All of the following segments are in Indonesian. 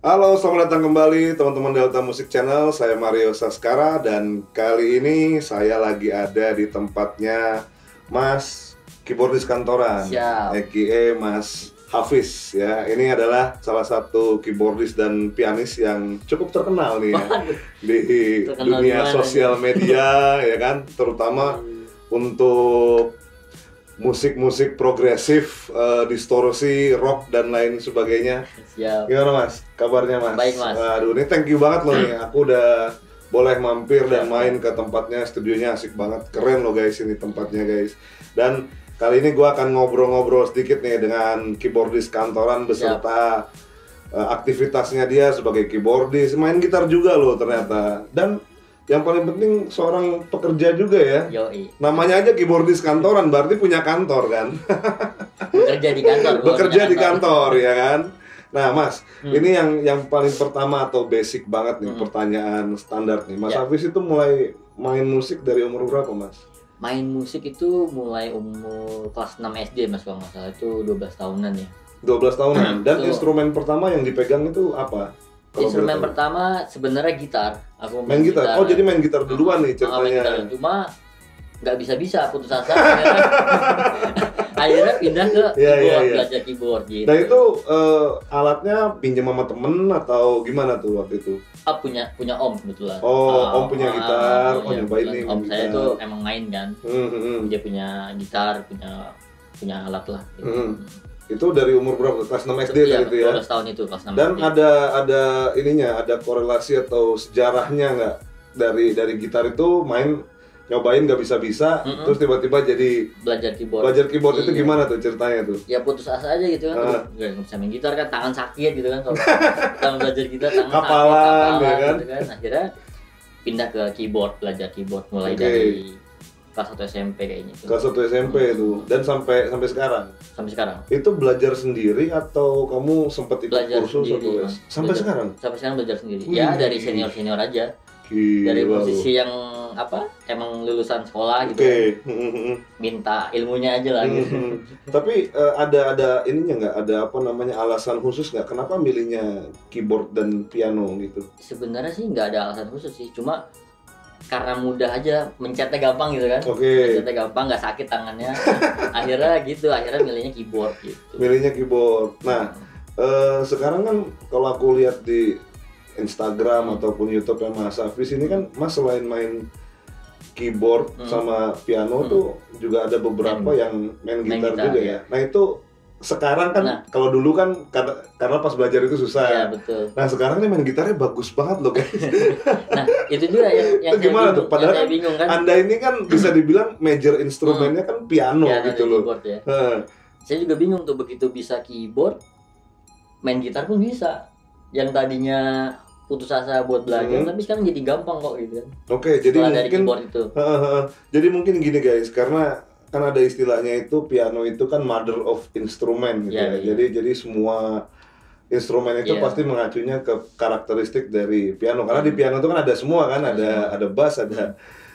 Halo, selamat datang kembali teman-teman Delta Music Channel. Saya Mario Saskara dan kali ini saya lagi ada di tempatnya Mas keyboardis kantoran, Siap. aka Mas Hafiz ya. Ini adalah salah satu keyboardis dan pianis yang cukup terkenal nih ya di Terkenal dunia gimana sosial nih? media ya kan, terutama untuk musik-musik progresif, distorsi, rock dan lain sebagainya. Siap. Gimana Mas? Kabarnya Mas? Baik, Mas. Aduh, ini thank you banget loh nih. Aku udah boleh mampir dan Siap. main ke tempatnya, studionya asik banget. Keren loh guys ini tempatnya guys. Dan kali ini gua akan ngobrol-ngobrol sedikit nih dengan keyboardis kantoran beserta aktivitasnya dia sebagai keyboardis, main gitar juga loh ternyata. Dan yang paling penting seorang pekerja juga ya. Yoi. Namanya aja keyboardis kantoran, berarti punya kantor kan? Bekerja di kantor. bukan Bekerja punya di kantor ya kan. Nah Mas, ini yang paling pertama atau basic banget nih, pertanyaan standar nih. Mas Ya. Hafiz itu mulai main musik dari umur berapa Mas? Main musik itu mulai umur kelas 6 SD Mas, kalau nggak salah itu 12 tahunan ya. 12 tahunan. Dan Betul. instrumen pertama yang dipegang itu apa? Kalau Instrumen boleh tahu. pertama sebenarnya gitar. Aku Main gitar. Oh, jadi main gitar duluan nih Main ceritanya. gitar. Cuma nggak bisa putus asa. Akhirnya pindah ke Iya, keyboard, iya, iya. belajar keyboard gitu. Nah itu alatnya pinjam sama temen atau gimana tuh waktu itu? punya om kebetulan. Oh, om punya gitar. Oh, iya, nyobain kebetulan nih om main saya gitar. tuh emang main kan. Dia punya gitar, punya alat lah gitu. Itu dari umur berapa? Kelas 6 SD Iya, tadi itu ya? 12 tahun itu kelas 6 Dan SD. ada ininya, ada korelasi atau sejarahnya nggak dari gitar itu main nyobain nggak bisa, terus tiba-tiba jadi Belajar keyboard. belajar keyboard itu Iya. gimana tuh ceritanya tuh? Ya putus asa aja gitu kan. Aduh, nggak bisa main gitar kan, tangan sakit gitu kan kalau kita belajar gitar tangan Kapalan, sakit, ya kan? gitu kan. Akhirnya pindah ke keyboard, belajar keyboard mulai Oke. dari kelas 1 SMP kayaknya itu. Kelas 1 SMP itu dan sampai sekarang. Sampai sekarang. Itu belajar sendiri atau kamu sempat ikut Belajar kursus sendiri, atau les? Mas. Sampai Belajar- sekarang? Sampai sekarang belajar sendiri. Wih. Ya dari senior aja. Gila Dari lu. posisi yang emang lulusan sekolah gitu Oke. kan. Minta ilmunya aja lah gitu. Tapi ada ininya nggak? Ada apa namanya alasan khusus nggak? Kenapa milihnya keyboard dan piano gitu? Sebenarnya sih nggak ada alasan khusus sih, cuma karena mudah aja, mencetnya gampang gitu kan. Oke. Mencetnya gampang, nggak sakit tangannya. akhirnya milihnya keyboard gitu. Milihnya keyboard. Nah, sekarang kan kalau aku lihat di Instagram ataupun YouTube yang Mas Hafiz ini kan Mas selain main keyboard sama piano tuh juga ada beberapa yang main gitar gitar, juga ya. ya. Nah itu sekarang kan Nah. kalau dulu kan karena pas belajar itu susah. Iya betul. Nah sekarang nih main gitarnya bagus banget loh guys. Nah itu juga yang Itu gimana tuh? Padahal saya kan bingung kan. Anda ini kan bisa dibilang major instrumennya kan piano Piano gitu dan loh. keyboard ya. Heeh. Saya juga bingung tuh, begitu bisa keyboard, main gitar pun bisa. Yang tadinya putus asa buat belajar, tapi sekarang jadi gampang kok gitu kan. Oke, jadi Setelah dari mungkin keyboard itu. Jadi mungkin gini guys, karena kan ada istilahnya itu piano itu kan mother of instrument gitu Iya, ya. iya. Jadi semua instrumen itu Iya. pasti mengacunya ke karakteristik dari piano. Karena di piano itu kan ada semua kan, ada bass, ada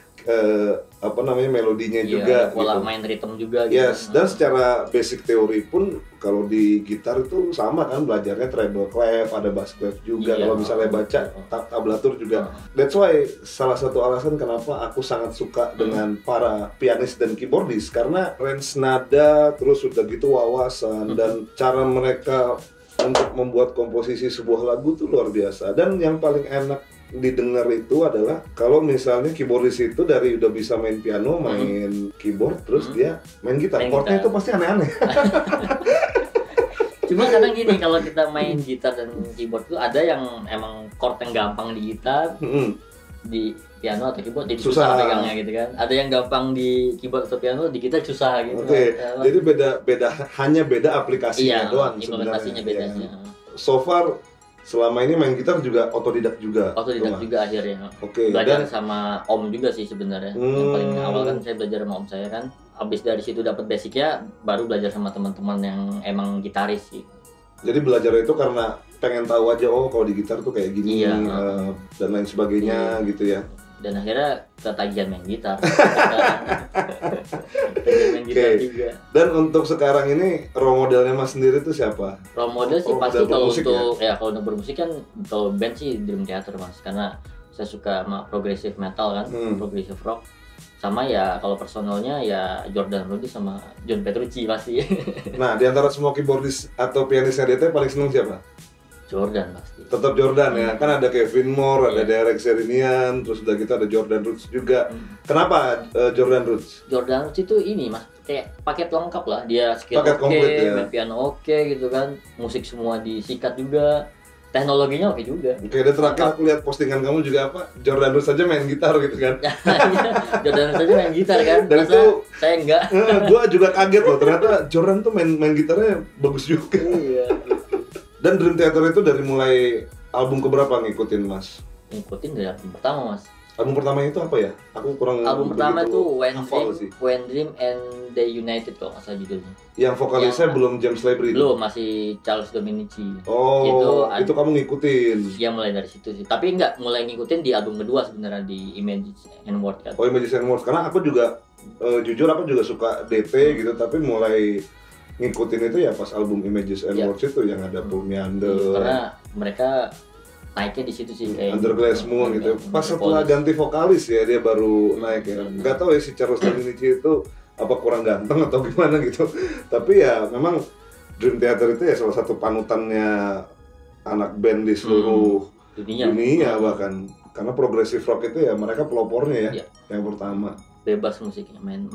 apa namanya melodinya Iya, juga pola gitu. main rhythm juga gitu. Yes, dan secara basic teori pun kalau di gitar itu sama kan, belajarnya treble clef, ada bass clef juga. Iya. Kalau misalnya baca tablatur juga. That's why salah satu alasan kenapa aku sangat suka dengan para pianis dan keyboardis, karena range nada, terus udah gitu wawasan dan cara mereka untuk membuat komposisi sebuah lagu tuh luar biasa. Dan yang paling enak didengar itu adalah kalau misalnya keyboardis itu dari udah bisa main piano, main keyboard, terus dia main gitar. Main Chordnya gitar. itu pasti aneh-aneh. Cuma kadang gini, kalau kita main gitar dan keyboard tuh ada yang emang chord yang gampang di gitar, di piano atau keyboard jadi susah Susah. pegangnya gitu kan. Ada yang gampang di keyboard atau piano, di gitar susah gitu. Oke, Nah, jadi beda hanya beda aplikasinya iya, doang implementasinya sebenarnya. bedanya. Ya. So far selama ini main gitar juga otodidak juga. Otodidak Cuma. juga akhirnya. Oke, Belajar dan sama om juga sih sebenarnya. Yang paling awal kan saya belajar sama om saya kan. Habis dari situ dapat basicnya, baru belajar sama teman-teman yang emang gitaris sih. jadi belajar itu karena pengen tahu aja, oh kalau di gitar tuh kayak gini, Iya. dan lain sebagainya gitu ya. dan akhirnya ketagihan main gitar. Ketagihan main gitar juga. Dan untuk sekarang ini role modelnya Mas sendiri tuh siapa? Role model sih Role pasti model kalau bermusik untuk ya kalau untuk bermusik kan, kalau band sih Dream Theater Mas, karena saya suka sama progressive metal kan, progressive rock. Sama ya kalau personalnya ya Jordan Rudess sama John Petrucci pasti. Nah, di antara semua keyboardis atau pianisnya DT paling seneng siapa? Jordan pasti. Tetap Jordan ya, kan ada Kevin Moore, ada Iya. Derek Sherinian, terus udah gitu ada Jordan Rudess juga. Kenapa Jordan Rudess? Jordan Rudess itu ini Mas, kayak paket lengkap lah, dia skill Paket oke, komplit ya. main piano oke gitu kan, musik semua disikat juga, teknologinya oke juga. Oke, dan terakhir aku lihat postingan kamu juga apa? Jordan Rudess saja main gitar gitu kan. Jordan Rudess aja main gitar kan, Dan masa itu- saya enggak. Gua juga kaget loh, ternyata Jordan tuh main gitarnya bagus juga. Iya. Dan Dream Theater itu dari mulai album keberapa ngikutin Mas? Ngikutin dari album pertama Mas. Album pertamanya itu apa ya? Aku kurang Album pertama begitu tuh hafal sih. When Dream and They United kalau nggak salah judulnya. Yang vokalisnya Yang- belum James Labrie. Belum, masih Charles Dominici. Oh, Itu itu kamu ngikutin. Ya mulai dari situ sih. Tapi nggak mulai ngikutin di album kedua sebenarnya, di Images and Words kan. Oh, Images and Words. Karena aku juga jujur aku juga suka DT gitu, tapi mulai ngikutin itu ya pas album Images and Iya. Words itu yang ada Paul Meander, Karena mereka naiknya di situ sih kayak Under Glass Moon gitu. Pas setelah ganti vokalis ya dia baru naik ya. Nggak tahu ya si Charles Dominici itu apa kurang ganteng atau gimana gitu. Tapi ya memang Dream Theater itu ya salah satu panutannya anak band di seluruh dunia bahkan. Karena progressive rock itu ya mereka pelopornya ya, Iya. yang pertama. bebas musiknya, main.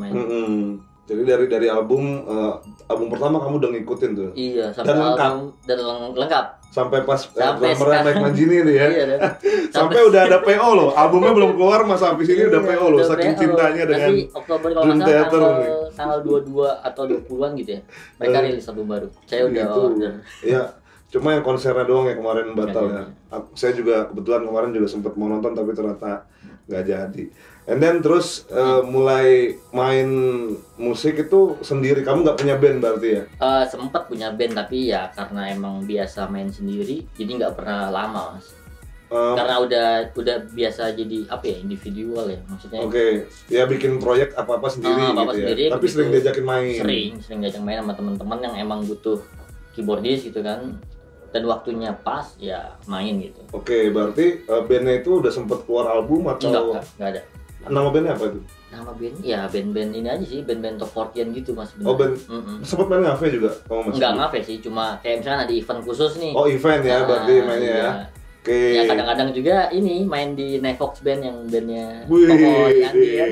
Jadi dari album pertama kamu udah ngikutin tuh. Iya, sampai Dan lengkap. album dan lengkap. Sampai pas Sampai drummernya Mike sekarang. Mangini nih ya. Iya, dan Sampai udah ada PO loh. Albumnya belum keluar Mas Hafiz ini udah Iya, PO loh. udah Saking PO. cintanya dengan Nanti Oktober kalau Dream nggak salah Theater nih. tanggal 22 atau 20-an gitu ya. Mereka rilis album baru. Saya udah Gitu. order. Ya, cuma yang konsernya doang ya kemarin batal ya. Nggak Saya juga kebetulan kemarin juga sempat mau nonton tapi ternyata nggak jadi. And then terus mulai main musik itu sendiri. Kamu nggak punya band berarti ya? Sempat punya band tapi ya karena emang biasa main sendiri, jadi nggak pernah lama Mas. Karena udah biasa jadi apa ya, individual ya maksudnya. Oke, ya bikin proyek apa-apa sendiri apa-apa gitu sendiri, ya. Tapi begitu. sering diajakin main. Sering diajak main sama teman-teman yang emang butuh keyboardis gitu kan, dan waktunya pas ya main gitu. Oke, berarti bandnya itu udah sempet keluar album atau Enggak ada. nama bandnya apa itu? Nama band ya band-band ini aja sih, band-band top 40-an gitu Mas. Oh, band. Mm-mm. Sempet main ngafe juga? Oh, Mas? Enggak ngafe sih, cuma kayak misalnya ada event khusus nih. Oh, event ya, berarti mainnya ya. Iya. Oke. Ya kadang-kadang juga ini main di Nevox Band yang bandnya Wih, Koko di Andi kan.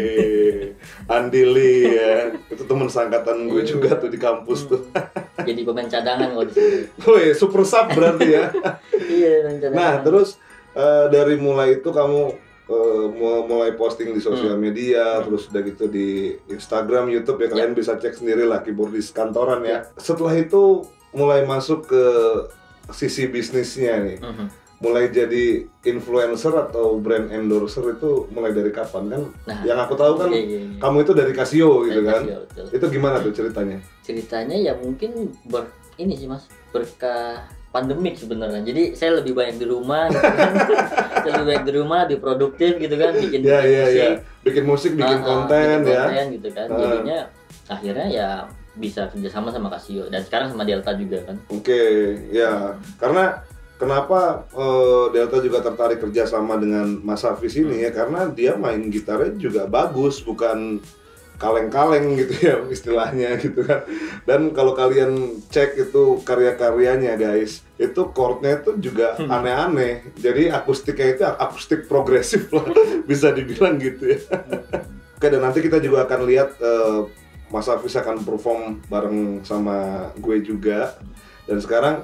Andi Lee ya. Itu temen seangkatan gue Iya. juga tuh di kampus tuh. Jadi pemain cadangan kalau di situ. Wih, super sub berarti ya. Iya, pemain cadangan. Nah, terus dari mulai itu kamu mulai posting di sosial media, terus udah gitu di Instagram, YouTube ya, kalian bisa cek sendiri lah keyboardis kantoran ya. Setelah itu mulai masuk ke sisi bisnisnya nih. Mulai jadi influencer atau brand endorser itu mulai dari kapan kan? Nah, yang aku tahu kan iya. kamu itu dari Casio gitu Dari kan? Casio, betul. Itu gimana tuh ceritanya? Ceritanya ya mungkin ini sih Mas, berkah pandemik sebenarnya. Jadi saya lebih banyak di rumah gitu kan. Saya lebih banyak di rumah, lebih produktif gitu kan, bikin Ya, musik. bikin musik, bikin konten bikin ya. konten gitu kan. Jadinya akhirnya ya bisa kerjasama sama Casio dan sekarang sama Delta juga kan. Oke, ya. Karena kenapa Delta juga tertarik kerjasama dengan Mas Hafiz ini ya, karena dia main gitarnya juga bagus, bukan kaleng-kaleng gitu ya istilahnya gitu kan. Dan kalau kalian cek itu karya-karyanya guys, itu chordnya itu juga aneh-aneh. Jadi akustiknya itu akustik progresif lah, bisa dibilang gitu ya. Oke, dan nanti kita juga akan lihat Mas Hafiz akan perform bareng sama gue juga. Dan sekarang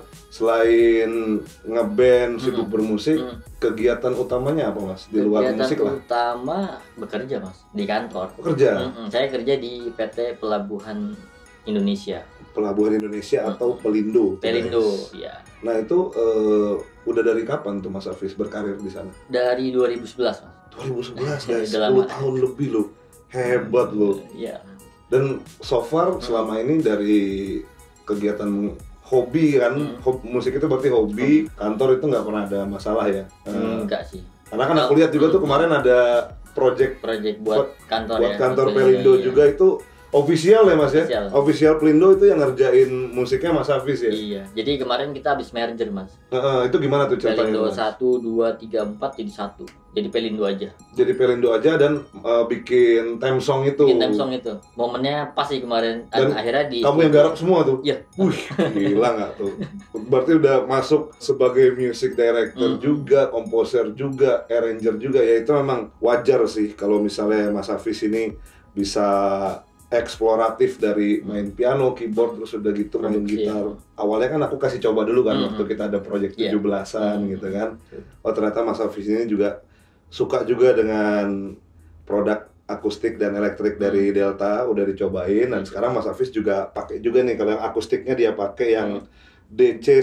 selain ngeband, sibuk bermusik, kegiatan utamanya apa Mas? Di luar Kegiatan musik lah. utama bekerja Mas di kantor. Kerja, Saya kerja di PT Pelabuhan Indonesia. Pelabuhan Indonesia atau Pelindo. Pelindo, guys. ya. Nah itu udah dari kapan tuh Mas Hafiz berkarir di sana? Dari 2011 Mas. 2011 guys, Udah 10 lama. tahun lebih loh. Hebat loh. Iya. Dan so far selama ini dari kegiatan hobi kan, musik itu berarti hobi, kantor itu nggak pernah ada masalah ya. Enggak sih. Karena kan aku lihat juga tuh kemarin ada project buat kantor buat ya, kantor buat Pelindo iya. juga itu official ya Mas ya? Official. Official Pelindo itu yang ngerjain musiknya Mas Hafiz ya? Iya, jadi kemarin kita habis merger Mas. Itu gimana tuh ceritanya? Pelindo Mas? 1, 2, 3, 4 jadi 1. Jadi Pelindo aja. Jadi Pelindo aja dan bikin theme song itu. Bikin theme song itu. Momennya pas sih kemarin. Dan akhirnya di kamu yang garap semua tuh? Iya. Wih, gila nggak tuh? Berarti udah masuk sebagai music director juga, komposer juga, arranger juga. Ya itu memang wajar sih kalau misalnya Mas Hafiz ini bisa eksploratif dari main piano, keyboard, terus udah gitu main gitar. Awalnya kan aku kasih coba dulu kan waktu kita ada project 17-an gitu kan. Oh ternyata Mas Hafiz ini juga suka juga dengan produk akustik dan elektrik dari Delta, udah dicobain. Dan sekarang Mas Hafiz juga pakai juga nih, kalau yang akustiknya dia pakai yang DC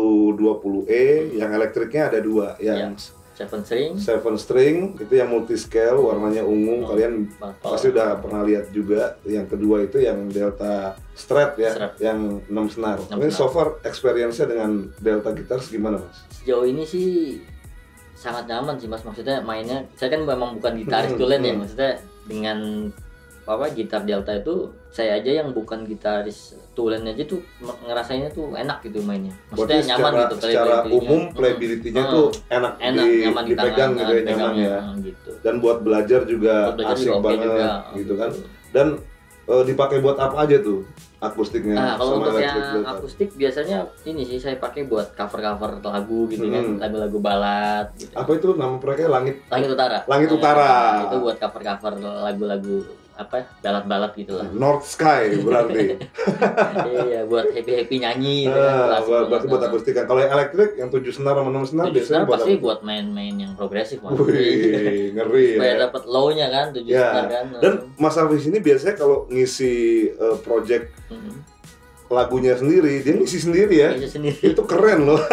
120E, yang elektriknya ada 2, yang 7 string itu yang multi scale warnanya ungu, kalian pasti udah pernah lihat juga. Yang kedua itu yang Delta Strat ya, yang 6 senar. Ini so far experience-nya dengan Delta Guitars gimana Mas? Sejauh ini sih sangat nyaman sih Mas, maksudnya mainnya, saya kan memang bukan gitaris tulen ya, maksudnya dengan gitar Delta itu saya aja yang bukan gitaris tulen aja tuh ngerasainnya tuh enak gitu mainnya. Maksudnya nyaman gitu. Secara umum playability-nya tuh enak nyaman dipegang gitu ya, nyaman ya. Gitu. Dan buat belajar juga asik juga banget juga, gitu kan. Dan dipakai buat apa aja tuh akustiknya? Nah, kalau sama untuk yang Delta? akustik biasanya ini sih saya pakai buat cover-cover lagu gitu kan, lagu-lagu balad gitu. Apa itu nama proyeknya? Langit Utara. Langit Utara. Itu buat cover-cover lagu-lagu balad-balad gitu lah. North Sky berarti. Iya, buat happy nyanyi gitu kan. Berarti buat akustik kan. Kalau yang elektrik yang 7 senar sama 6 senar biasanya buat pasti buat main-main yang progresif Mas. Wih, ngeri ya. Supaya dapat low-nya kan 7 senar kan. Dan Mas Hafiz ini biasanya kalau ngisi project lagunya sendiri, dia ngisi sendiri ya. Ngisi sendiri. Itu keren loh.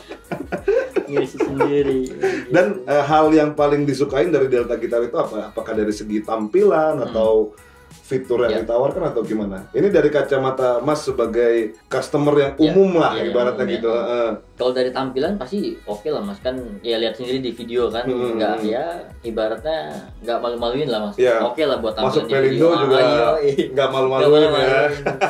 Ngisi sendiri. Dan hal yang paling disukain dari Delta Guitar itu apa? Apakah dari segi tampilan atau fitur yang ditawarkan atau gimana? Ini dari kacamata Mas sebagai customer yang umum lah ibaratnya gitu. Kalau dari tampilan pasti oke lah Mas, kan ya lihat sendiri di video kan, nggak ya ibaratnya nggak malu-maluin lah Mas. Oke lah buat tampilan. Masuk Pelindo juga nggak malu-maluin ya.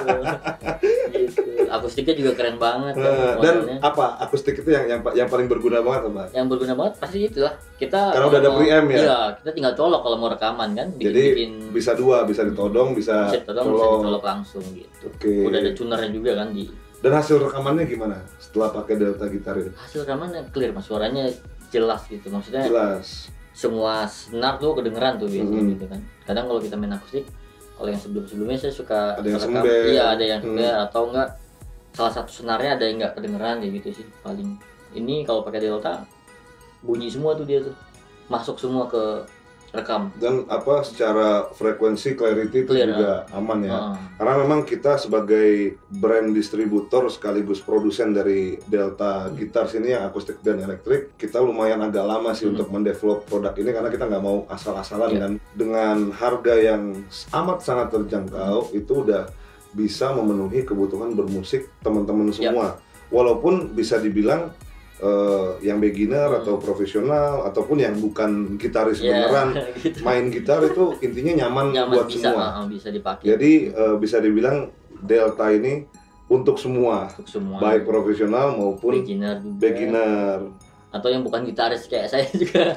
Gitu. Akustiknya juga keren banget. Dan apa akustik itu yang paling berguna banget apa? Yang berguna banget pasti itulah. Kita karena udah ada preamp ya. Iya, kita tinggal colok kalau mau rekaman kan. Jadi bisa dua, bisa ditodong, bisa colok langsung gitu. Udah ada tunernya juga kan di. Dan hasil rekamannya gimana setelah pakai Delta Guitar ini? Hasil rekamannya clear Mas, suaranya jelas gitu. Maksudnya jelas. Semua senar tuh kedengeran tuh biasanya gitu kan. Kadang kalau kita main akustik, kalau yang sebelumnya saya suka ada yang rekam, iya ada yang sember atau enggak salah satu senarnya ada yang enggak kedengeran kayak gitu sih paling. Ini kalau pakai Delta bunyi semua tuh dia tuh. Masuk semua ke rekam. Dan secara frekuensi clarity itu juga aman ya. Karena memang kita sebagai brand distributor sekaligus produsen dari Delta Guitars ini yang akustik dan elektrik, kita lumayan agak lama sih untuk mendevelop produk ini karena kita nggak mau asal-asalan kan. Dengan harga yang amat sangat terjangkau itu udah bisa memenuhi kebutuhan bermusik teman-teman semua. Walaupun bisa dibilang yang beginner atau profesional ataupun yang bukan gitaris beneran gitu. Main gitar itu intinya nyaman buat semua. Bisa dipakai. Jadi bisa dibilang Delta ini untuk semua. Baik profesional maupun beginner. Atau yang bukan gitaris kayak saya juga.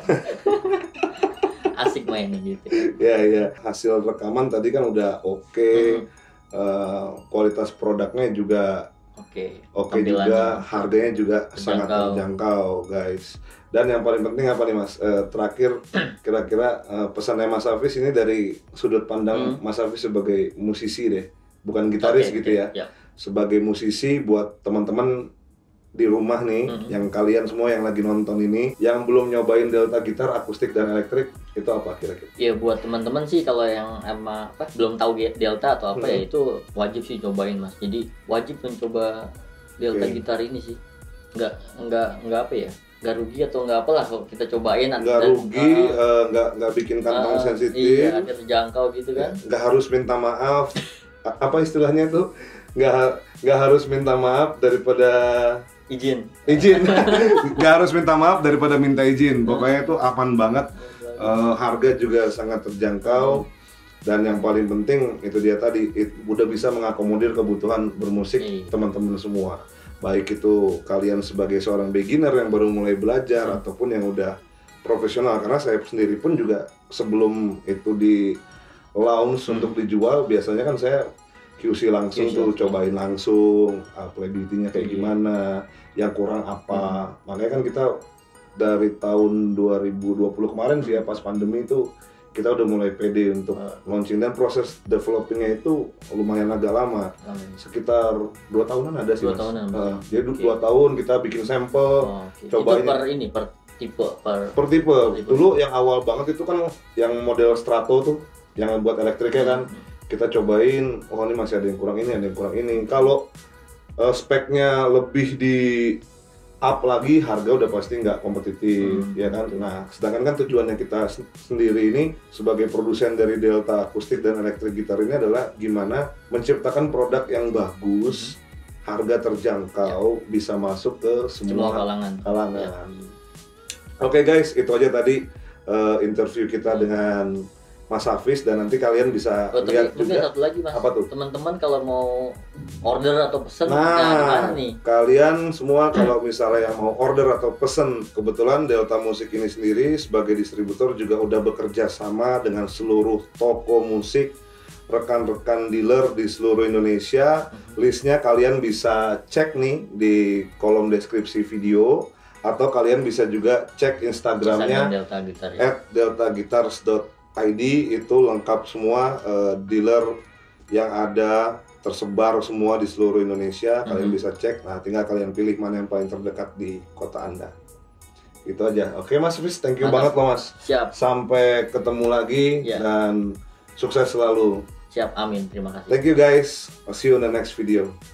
Asik mainnya gitu. Ya, hasil rekaman tadi kan udah oke. Kualitas produknya juga Oke juga, harganya juga sangat terjangkau guys. Dan yang paling penting apa nih Mas? Terakhir kira-kira pesannya Mas Hafiz ini dari sudut pandang Mas Hafiz sebagai musisi deh, bukan gitaris gitu ya. Sebagai musisi buat teman-teman di rumah nih, yang kalian semua yang lagi nonton ini, yang belum nyobain Delta gitar akustik dan elektrik, itu apa kira-kira? Ya buat teman-teman sih kalau yang belum tahu Delta atau apa ya itu wajib sih cobain Mas. Jadi wajib mencoba Delta gitar ini sih. Nggak apa ya? Nggak rugi atau nggak apalah kalau kita cobain. Nggak rugi, nggak bikin kantong sensitif. Iya, terjangkau gitu kan. Nggak harus minta maaf. Apa istilahnya tuh? Nggak harus minta maaf daripada izin. Nggak harus minta maaf daripada minta izin. Pokoknya itu aman banget. harga juga sangat terjangkau. Dan yang paling penting itu dia tadi, udah bisa mengakomodir kebutuhan bermusik teman-teman semua. Baik itu kalian sebagai seorang beginner yang baru mulai belajar ataupun yang udah profesional. Karena saya sendiri pun juga sebelum itu di launch untuk dijual, biasanya kan saya QC langsung tuh, cobain langsung playability-nya kayak gimana, yang kurang apa. Makanya kan kita dari tahun 2020 kemarin sih ya, pas pandemi itu kita udah mulai pede untuk launching, dan proses developingnya itu lumayan agak lama, sekitar 2 tahunan ada sih mas. Jadi 2 tahun kita bikin sampel, cobain. Itu per tipe. Dulu yang awal banget itu kan yang model Strato tuh, yang buat elektriknya kan, kita cobain, oh ini masih ada yang kurang ini, ada yang kurang ini. Kalau speknya lebih di up lagi, harga udah pasti nggak kompetitif, ya kan. Nah, sedangkan kan tujuannya kita sendiri ini sebagai produsen dari Delta Acoustic dan Electric Guitar ini adalah gimana menciptakan produk yang bagus, harga terjangkau, bisa masuk ke semua kalangan. Ya. Oke guys, itu aja tadi interview kita dengan Mas Hafiz, dan nanti kalian bisa lihat juga. Satu lagi mas, apa tuh? Teman-teman kalau mau order atau pesen, gimana nih? Kalian semua kalau misalnya yang mau order atau pesen, kebetulan Delta Musik ini sendiri sebagai distributor juga udah bekerja sama dengan seluruh toko musik, rekan-rekan dealer di seluruh Indonesia. Listnya kalian bisa cek nih di kolom deskripsi video, atau kalian bisa juga cek Instagramnya @deltaguitars.id. Itu lengkap semua, dealer yang ada tersebar semua di seluruh Indonesia. Kalian bisa cek, nah tinggal kalian pilih mana yang paling terdekat di kota Anda. Itu aja. Oke Mas Hafiz, thank you banget loh Mas. Siap. Sampai ketemu lagi dan sukses selalu. Siap, amin, terima kasih. Thank you guys, I'll see you in the next video.